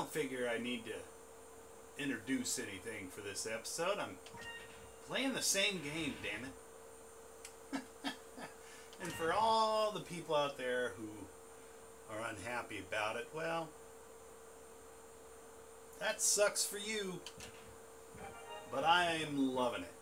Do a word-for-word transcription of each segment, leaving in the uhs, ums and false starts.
don't figure I need to introduce anything for this episode. I'm playing the same game, damn it. And for all the people out there who are unhappy about it, well, that sucks for you, but I'm loving it.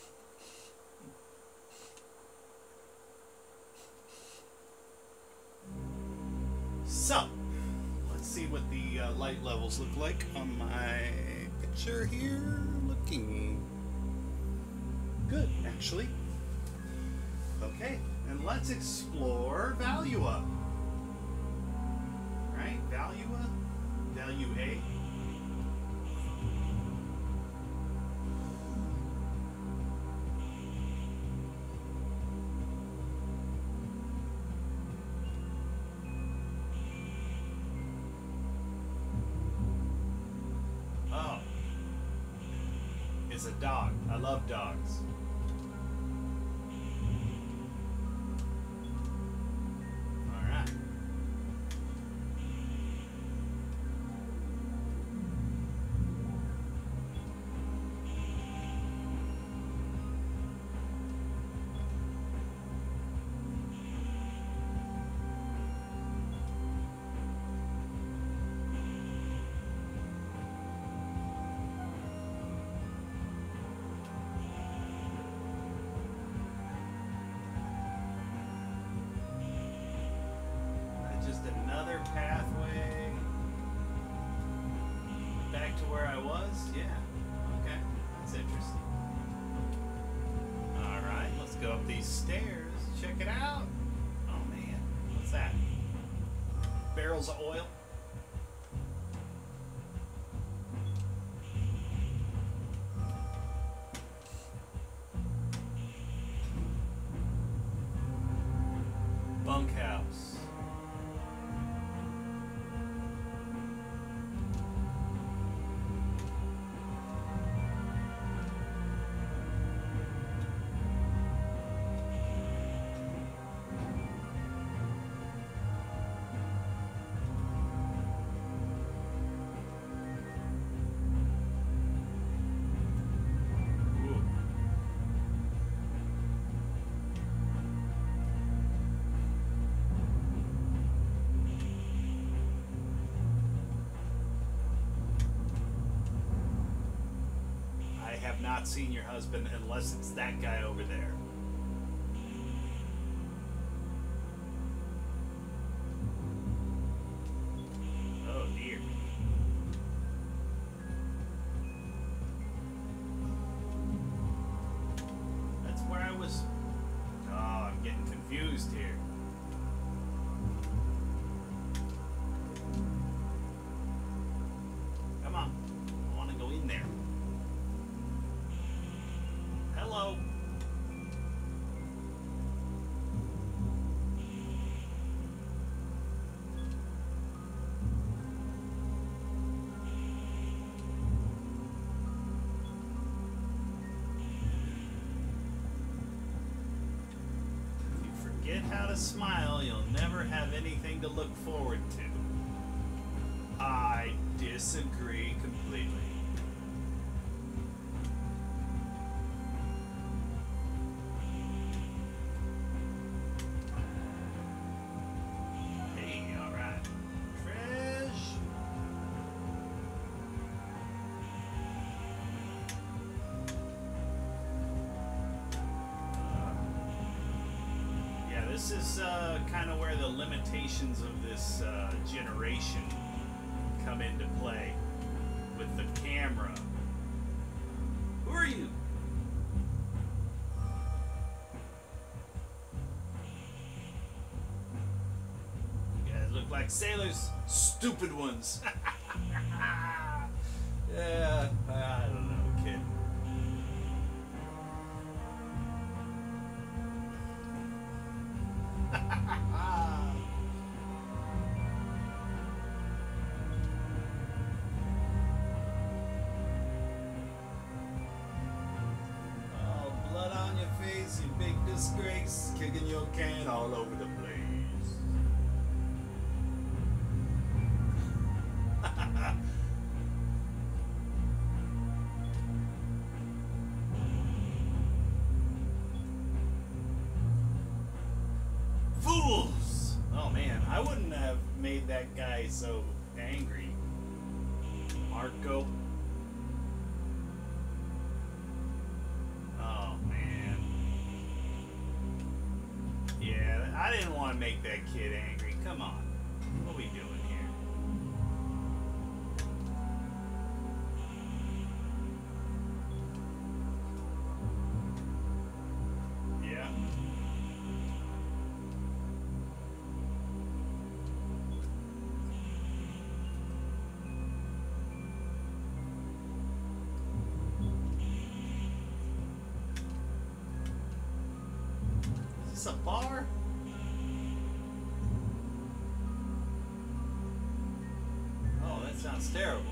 So, let's see what the uh, light levels look like on my picture here. Looking good, actually. Okay, and let's explore Valua. Right? Valua? Value A? Oh. It's a dog. I love dogs. Just another pathway back to where I was? Yeah. Okay. That's interesting. Alright, let's go up these stairs. Check it out. Oh man. What's that? Barrels of oil? Bunkhouse. Not seen your husband unless it's that guy over there. Oh dear. That's where I was. Oh, I'm getting confused here. Come on. I want to go in there. Hello. If you forget how to smile, you'll never have anything to look forward to. I disagree completely. This is uh, kind of where the limitations of this uh, generation come into play with the camera. Who are you? You guys look like sailors, stupid ones. Yeah, I don't know, kid. Disgrace, kicking your can all over the place. I wouldn't have made that guy so angry. Marco. Oh, man. Yeah, I didn't want to make that kid angry. Come on. What are we doing here? Yeah. Is this a bar? Oh, that sounds terrible.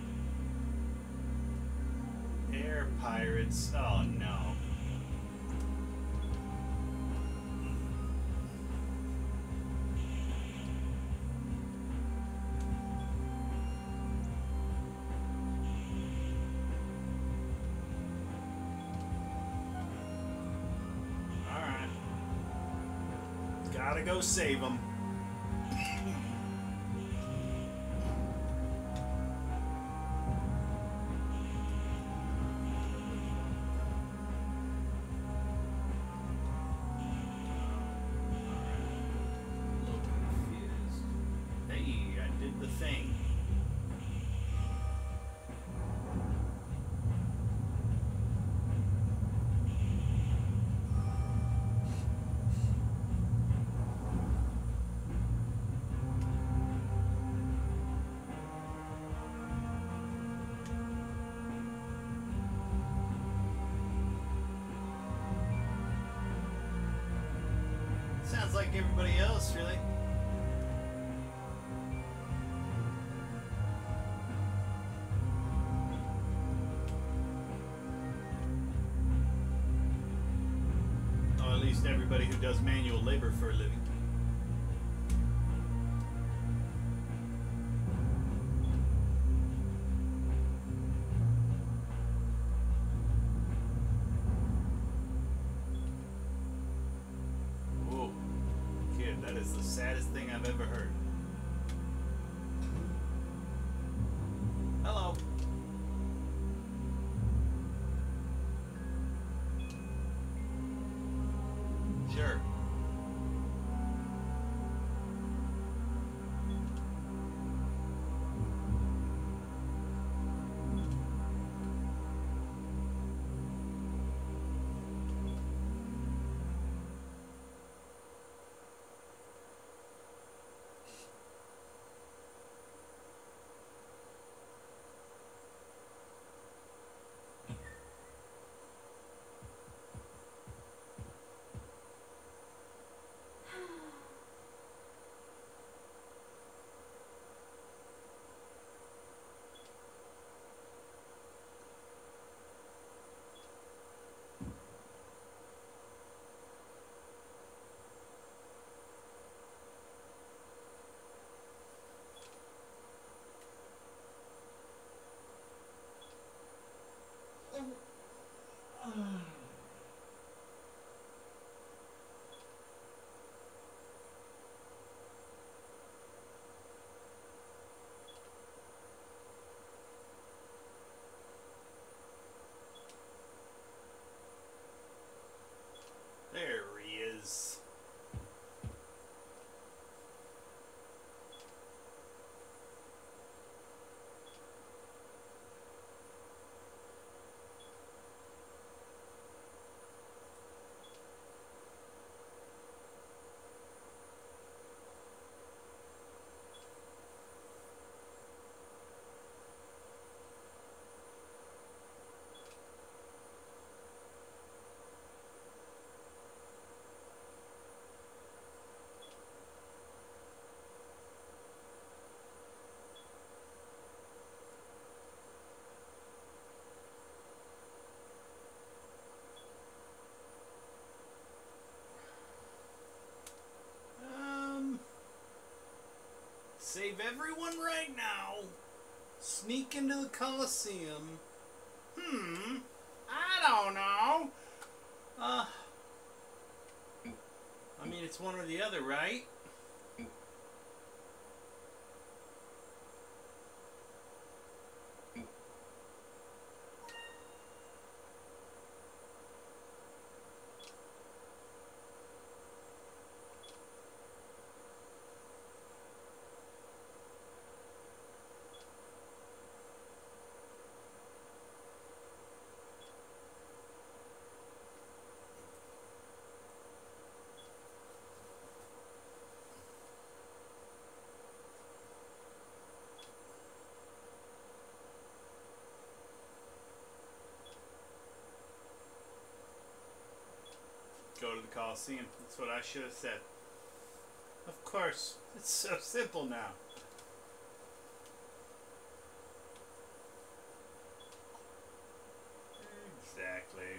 Air pirates. Oh, no. Alright. Gotta go save them. The thing. Sounds like everybody else, really. At least everybody who does manual labor for a living. Whoa, kid, that is the saddest thing I've ever heard. Hello. Sure. There he is. Save everyone right now. Sneak into the Coliseum. Hmm. I don't know. Uh. I mean, it's one or the other, right? Coliseum. That's what I should have said. Of course. It's so simple now. Exactly.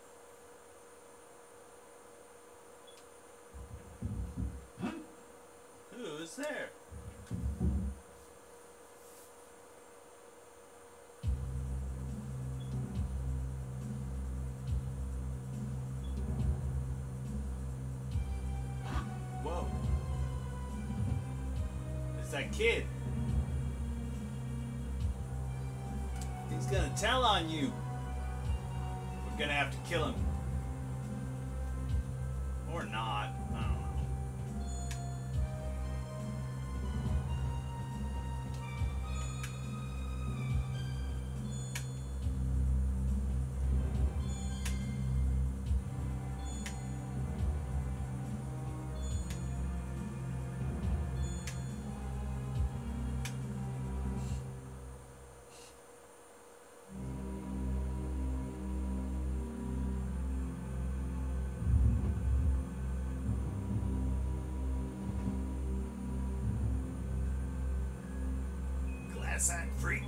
Who is there? Whoa. It's that kid. He's gonna tell on you. We're gonna have to kill him. Or not. I don't know. Glass-eyed freak.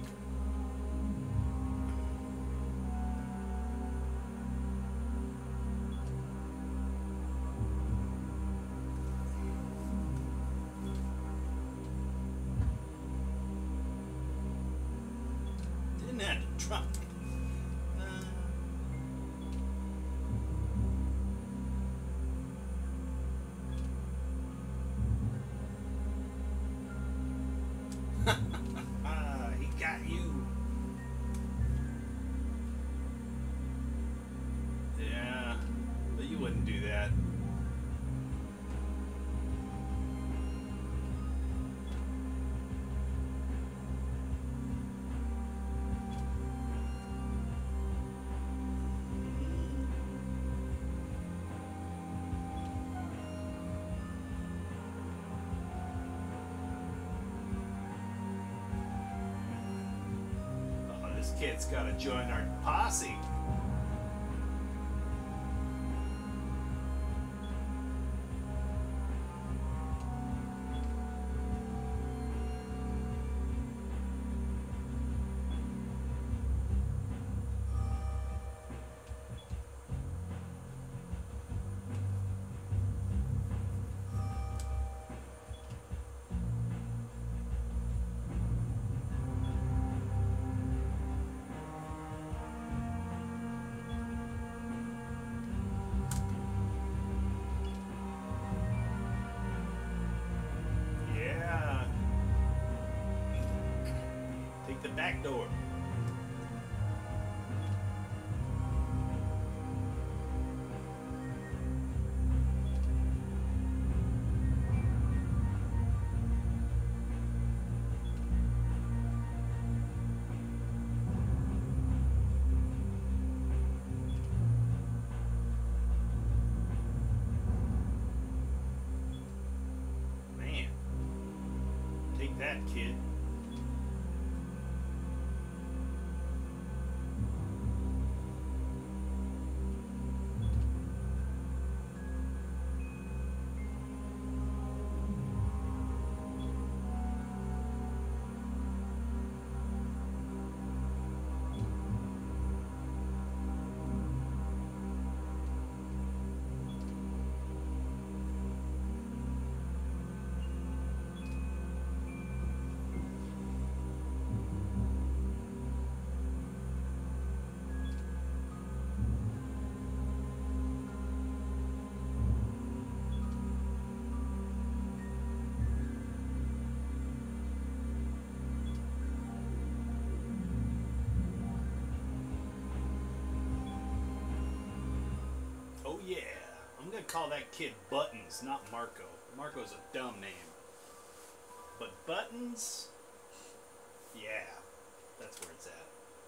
Didn't have to truck. Got you. Yeah, but you wouldn't do that. This kid's gotta join our posse. The back door. Man, take that, kid. Oh yeah, I'm gonna call that kid Buttons, not Marco. Marco's a dumb name. But Buttons, yeah, that's where it's at.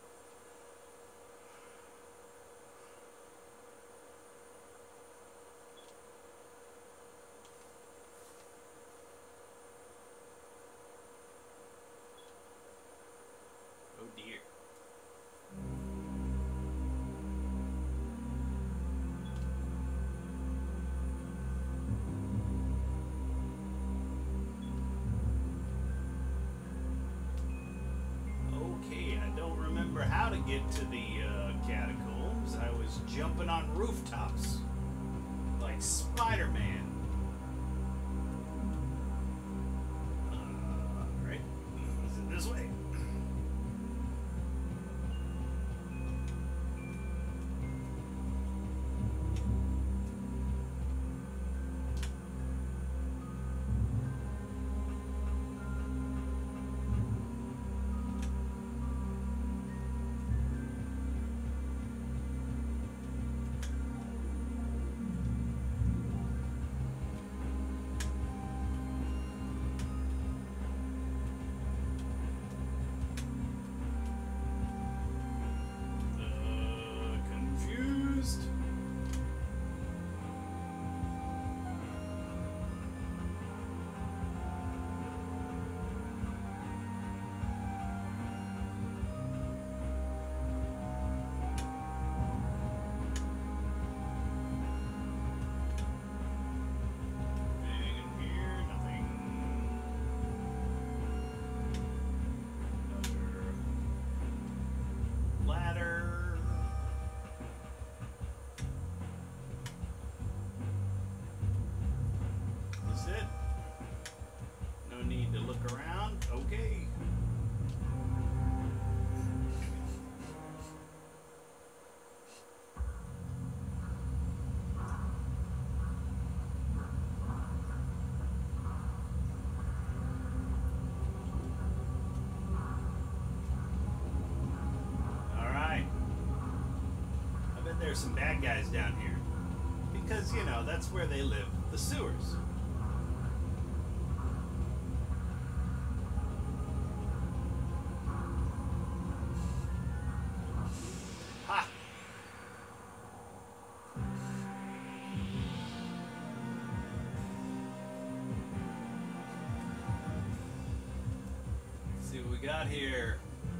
Oh dear. remember how to get to the uh, catacombs. I was jumping on rooftops like Spider-Man. Uh, right? Is it this way? There's some bad guys down here. Because, you know, that's where they live. The sewers. Ha! Let's see what we got here.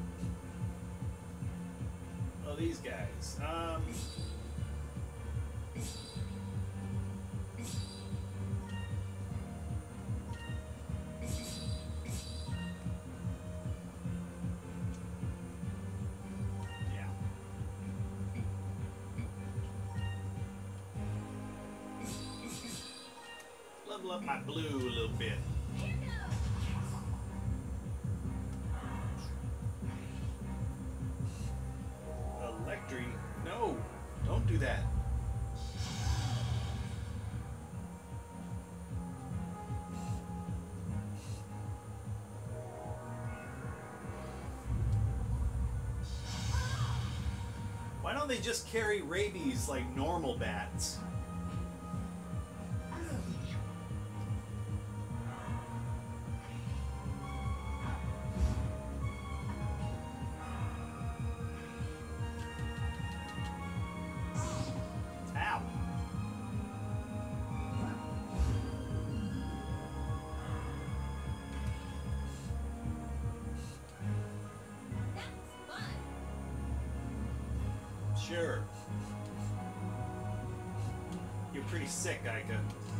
Oh, these guys. Um... Level up my blue a little bit. Electri? No, don't do that. Why don't they just carry rabies like normal bats? Sure. You're pretty sick, Ica.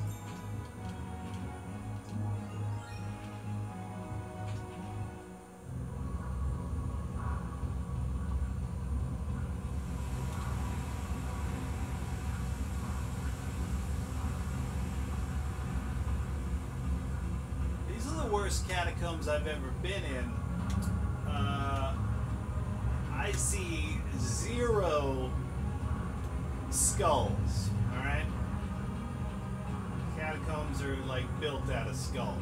These are the worst catacombs I've ever been in. Uh, I see zero skulls, alright? Catacombs are like built out of skulls.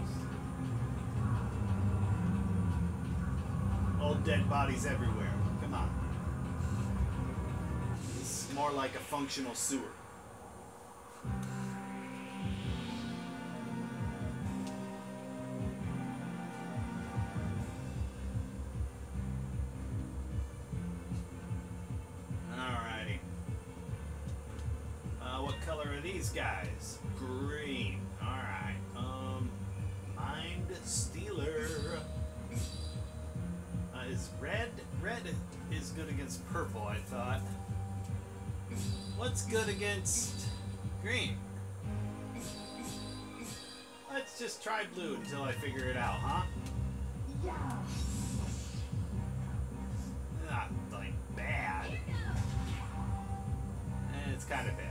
Old dead bodies everywhere. Come on. This is more like a functional sewer. These guys, green. All right. Um, Mind Stealer uh, is red. Red is good against purple, I thought. What's good against green? Let's just try blue until I figure it out, huh? Yeah. Ah, the kind of bad.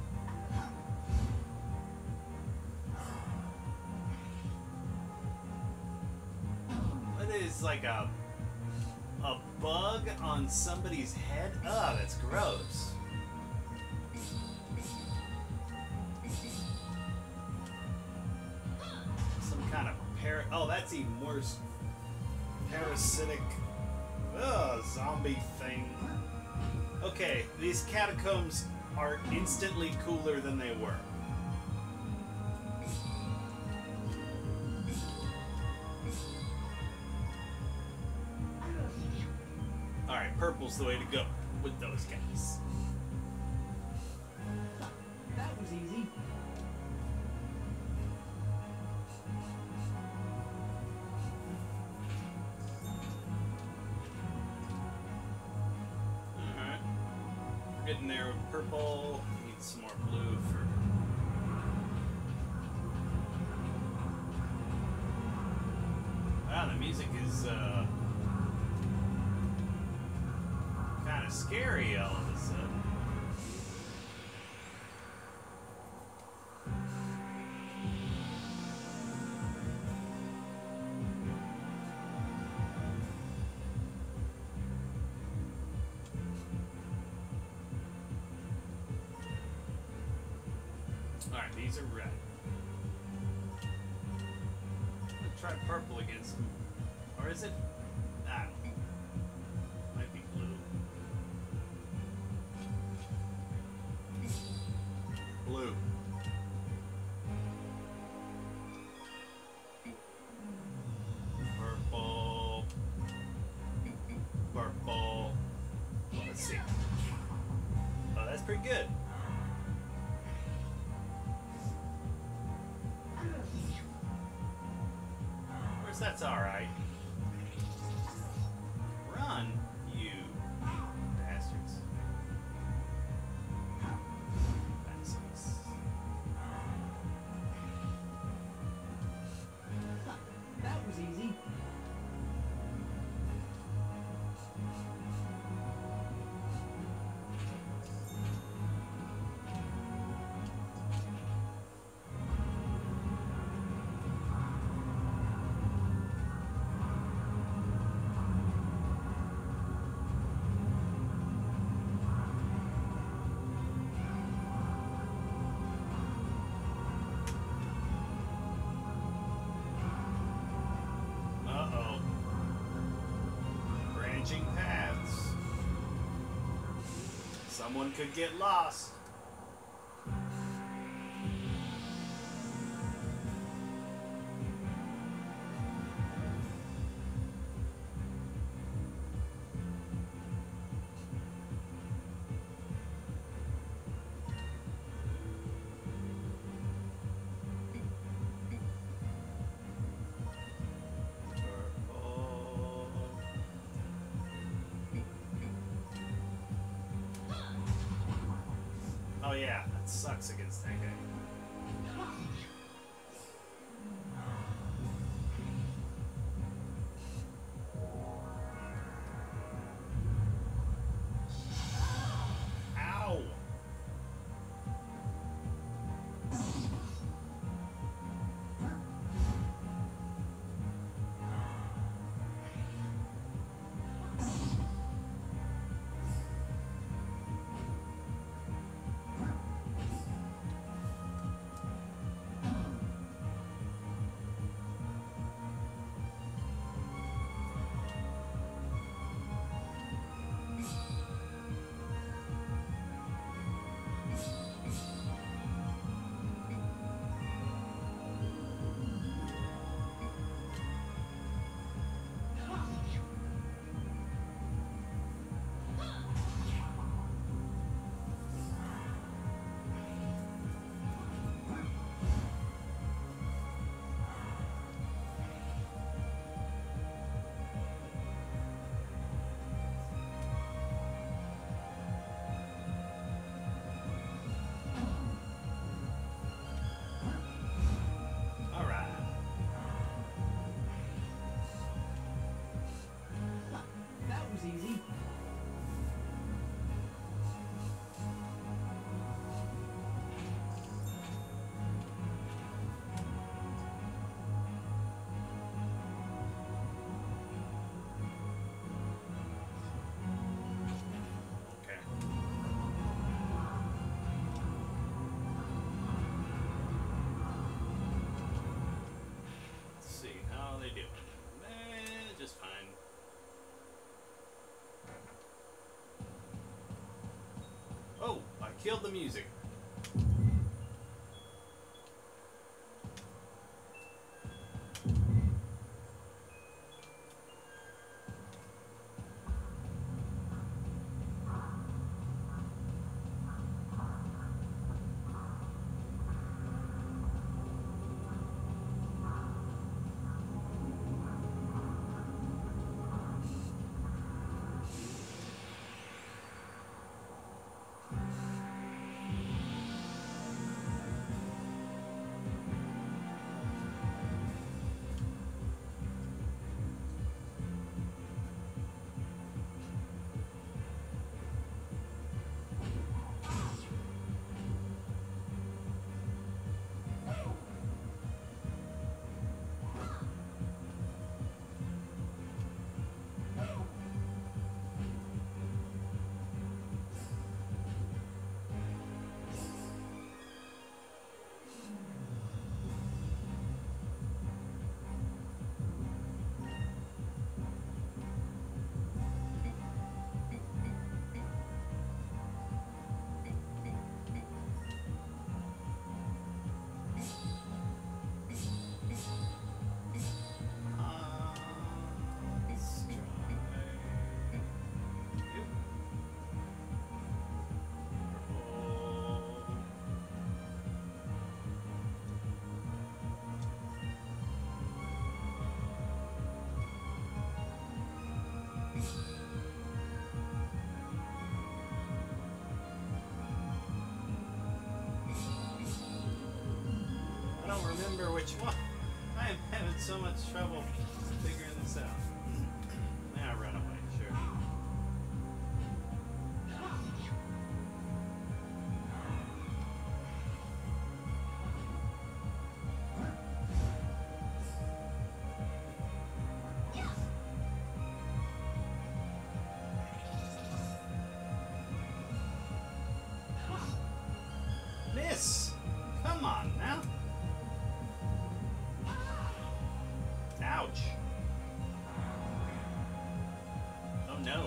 What is like a a bug on somebody's head? Oh, that's gross. Some kind of par- oh, that's even worse. Parasitic ugh, zombie thing. Okay, these catacombs are instantly cooler than they were. Alright, purple's the way to go with those guys. That was easy. Alright. We're getting there with purple. Need some more blue for... Wow, the music is, uh... kind of scary all of a sudden. Alright, these are red. Let's try purple against them. Or is it? I don't know. Might be blue. Blue. Purple. Purple. Let's see. Oh, that's pretty good. Of course, that's alright. Run, you bastards. Bastards. That was easy. Uh-oh. Branching paths. Someone could get lost. Purple. Oh yeah, that sucks against that guy. Ow! killed the music. I don't remember which one. I am having so much trouble figuring this out. Now run away, sure. Miss! Come on now. Ouch. Oh no.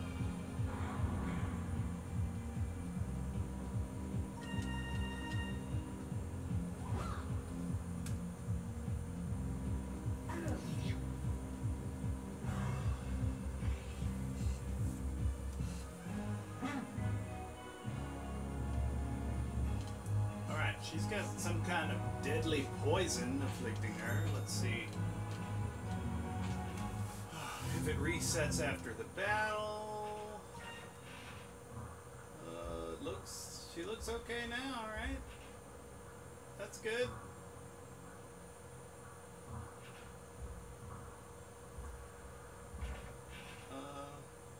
Alright, she's got some kind of deadly poison afflicting her. Let's see. If it resets after the battle, uh, it looks, she looks okay now, alright? That's good. Uh,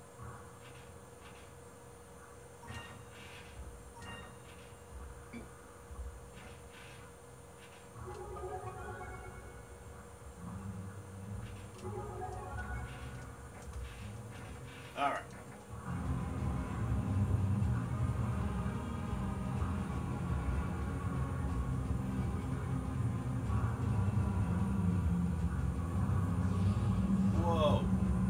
alright. Whoa.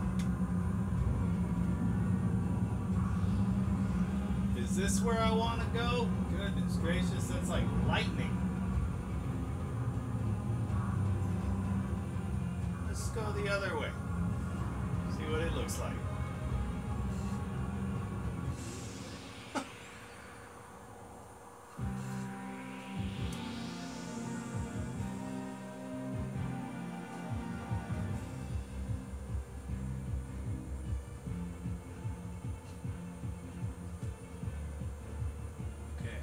Is this where I want to go? Goodness gracious, that's like lightning. Let's go the other way. See what it looks like. Okay.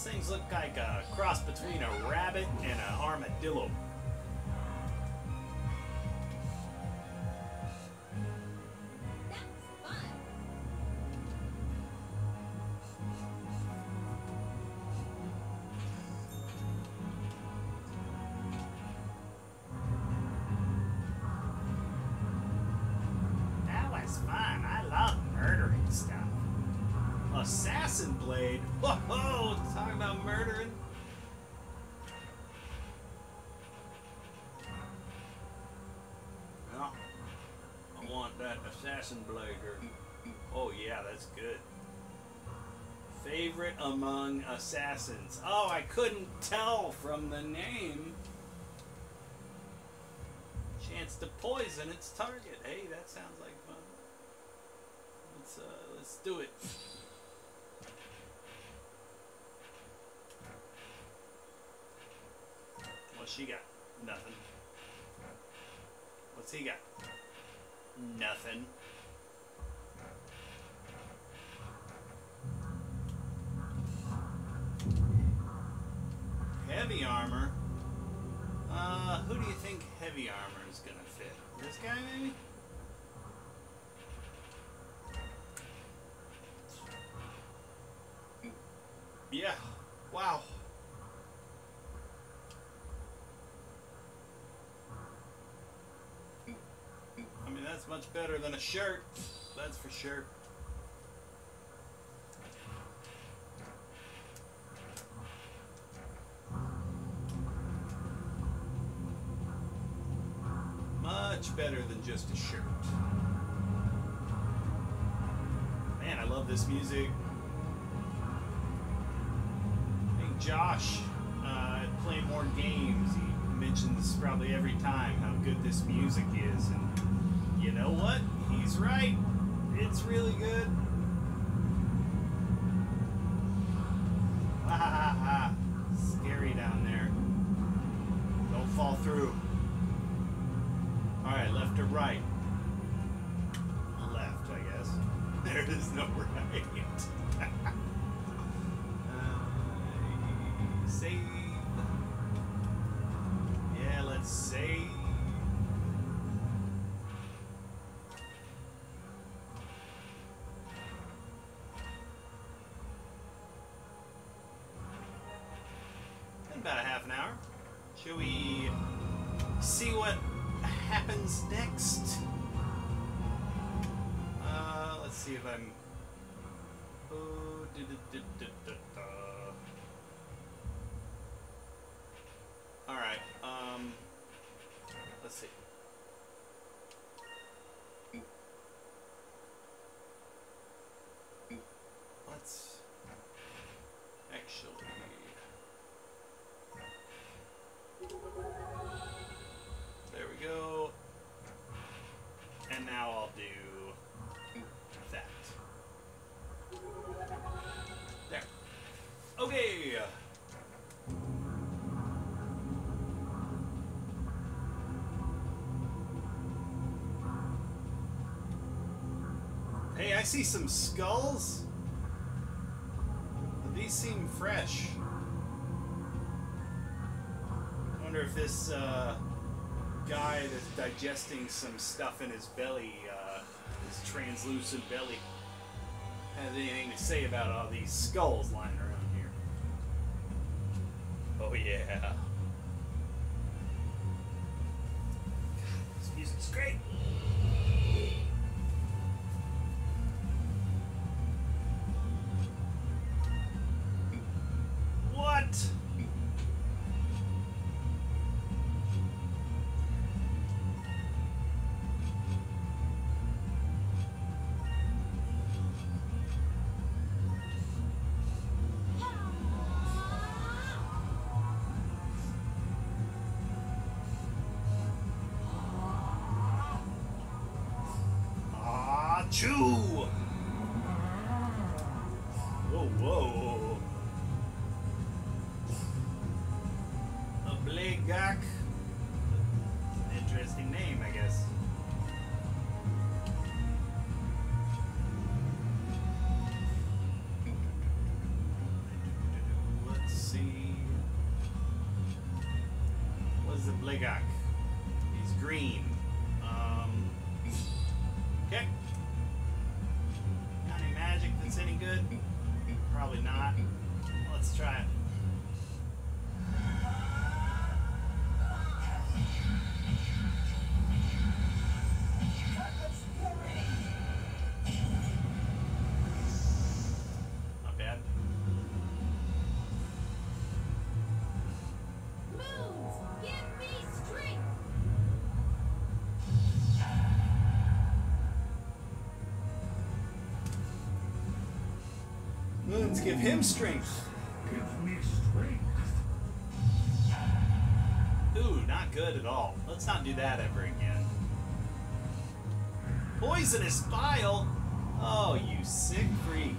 Those things look like a cross between a rabbit and an armadillo. Assassin Blade. Whoa, talking about murdering. No, I want that Assassin Blade here. Oh yeah, that's good. Favorite among assassins. Oh, I couldn't tell from the name. Chance to poison its target. Hey, that sounds like fun. Let's uh, let's do it. What's she got? Nothing. What's he got? Nothing. Heavy armor? Uh, who do you think heavy armor is gonna fit? This guy, maybe? Yeah. Wow. I mean, that's much better than a shirt. That's for sure. Much better than just a shirt. Man, I love this music. I think Josh uh, playing more games. He mentions probably every time how good this music is, and you know what? He's right. It's really good. Ha ha ha. Scary down there. Don't fall through. Alright, left or right? Left, I guess. There is no right. uh, save. Yeah, let's save. In about a half an hour. Shall we see what happens next? Uh, let's see if I'm. Oh, da, da, da, da, da. All right. Um, let's see. Let's actually. There we go. And now I'll do that. There. Okay. Hey, I see some skulls. These seem fresh. I wonder if this uh, guy that's digesting some stuff in his belly, uh, his translucent belly, has anything to say about all these skulls lying around here. Oh yeah. God, this music's great. What? Chew! Whoa, whoa. A Blegak. Interesting name, I guess. Zbligak. He's green. Um, okay. Got any magic that's any good? Probably not. Let's try it. Not bad. Moons, give me strength. Moons give him strength. Give me strength. Ooh, not good at all. Let's not do that ever again. Poisonous bile? Oh, you sick freak.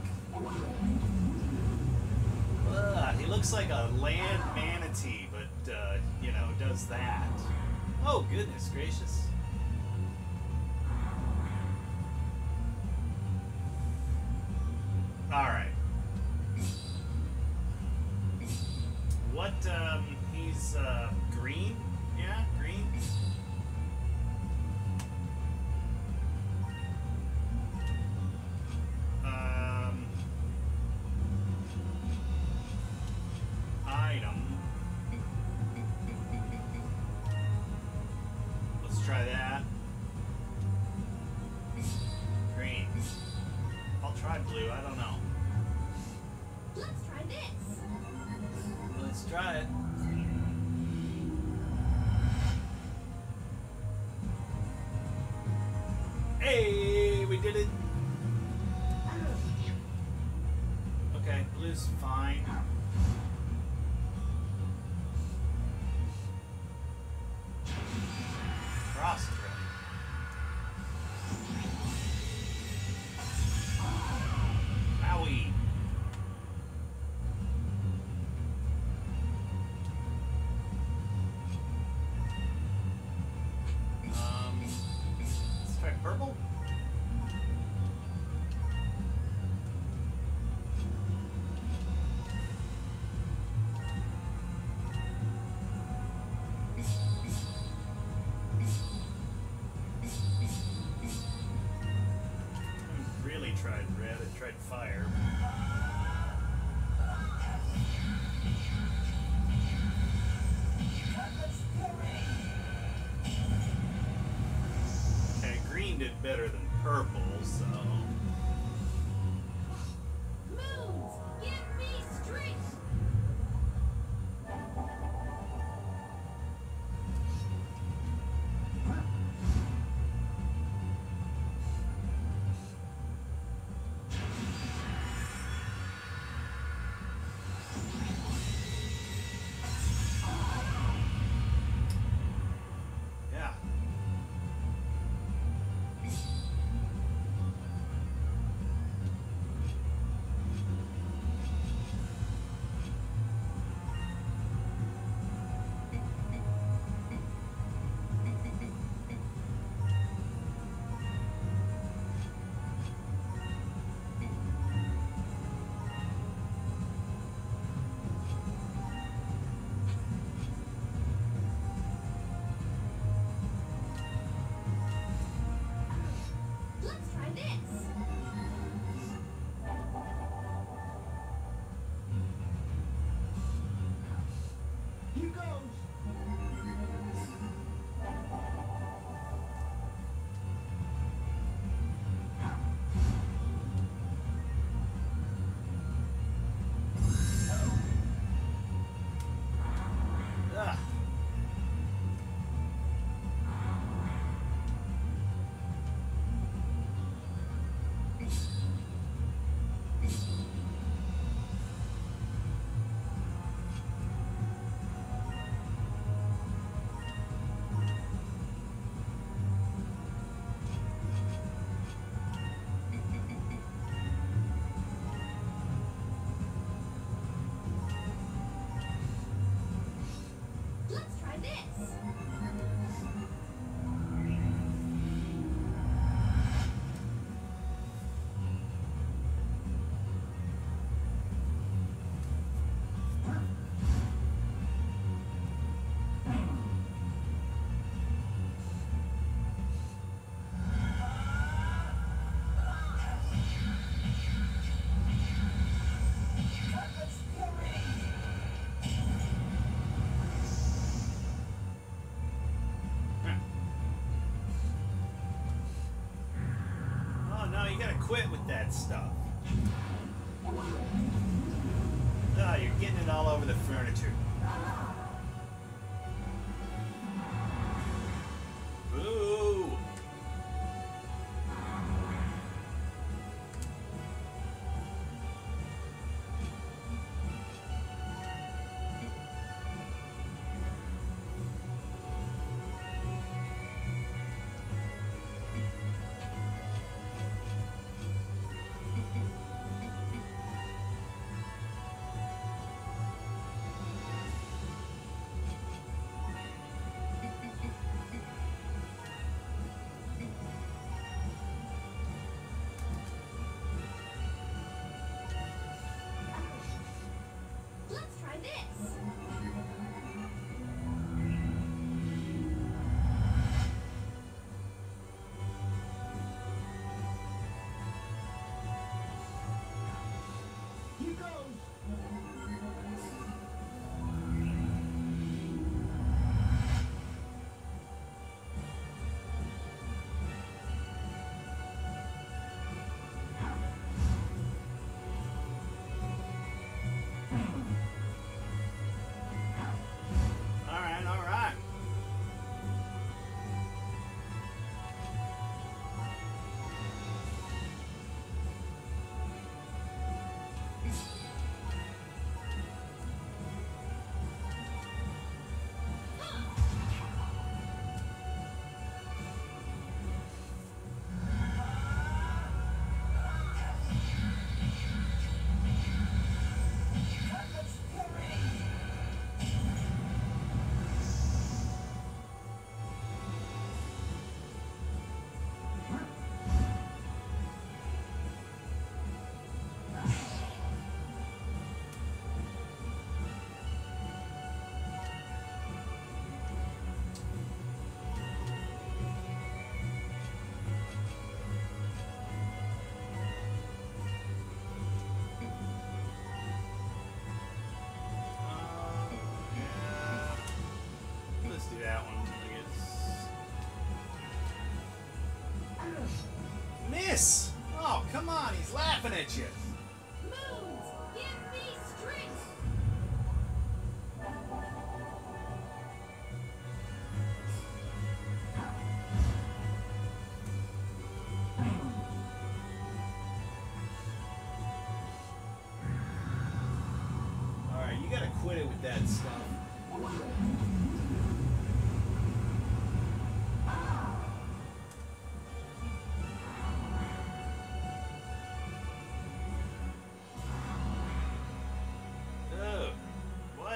Ugh, he looks like a land manatee, but, uh, you know, does that. Oh, goodness gracious. Alright. What, um, he's, uh, green? Yeah, green? Um, item. Let's try that. Green. I'll try blue, I don't know. Let's try this. Let's try it. Hey, we did it. Okay, blue's fine. Frost throw. Owie. Um, let's try purple. I really tried red. I tried fire. Okay, green did better than purple, so. Moons, give me strength. Yeah. Let's try this. Here goes. Ugh. quit with that stuff. Oh, you're getting it all over the furniture. Boo! Let's try this. Here goes. All right, all right. Uh, yeah. Let's do that one, I guess. Miss! Oh, come on, he's laughing at you. Moons, give me strength. Alright, you gotta quit it with that stuff. Ugh. What?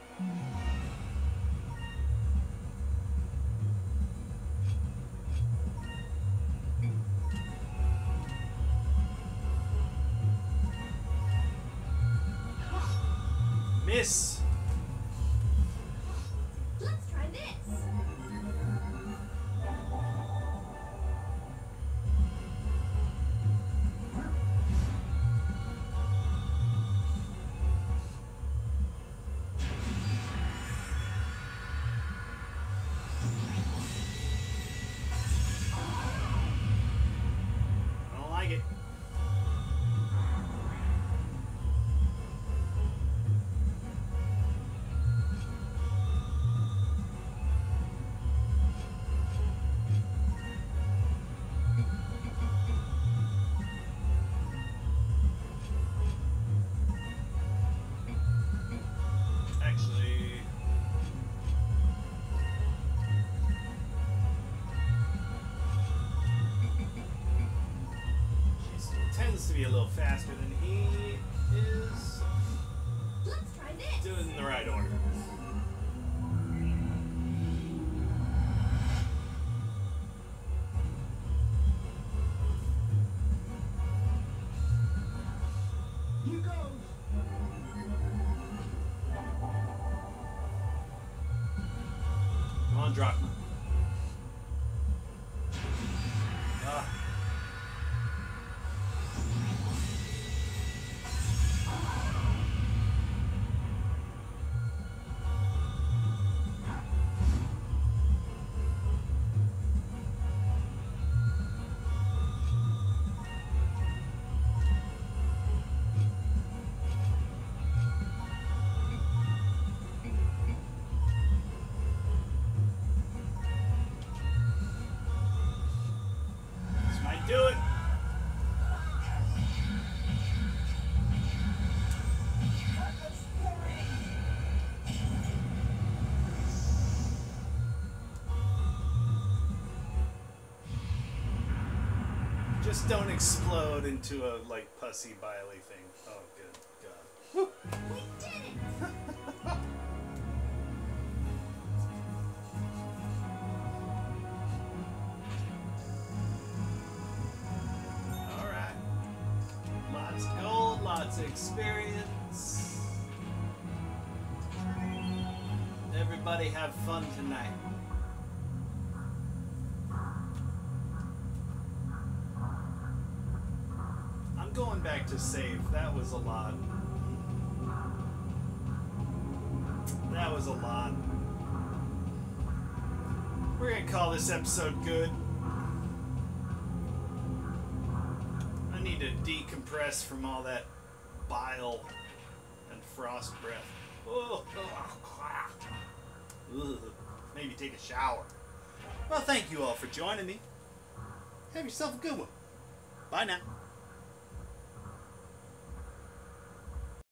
Miss! Let's try this. I don't like it. Actually, she tends to be a little faster than he is. Let's try this. Do it in the right order. Here goes. Come on, Drachma. Ah. Just don't explode into a like pussy biley thing. Oh good god. Woo. We did it! Alright. Lots of gold, lots of experience. Everybody have fun tonight. I'm going back to save. That was a lot. That was a lot. We're gonna call this episode good. I need to decompress from all that bile and frost breath. Oh, ugh. Maybe take a shower. Well, thank you all for joining me. Have yourself a good one. Bye now.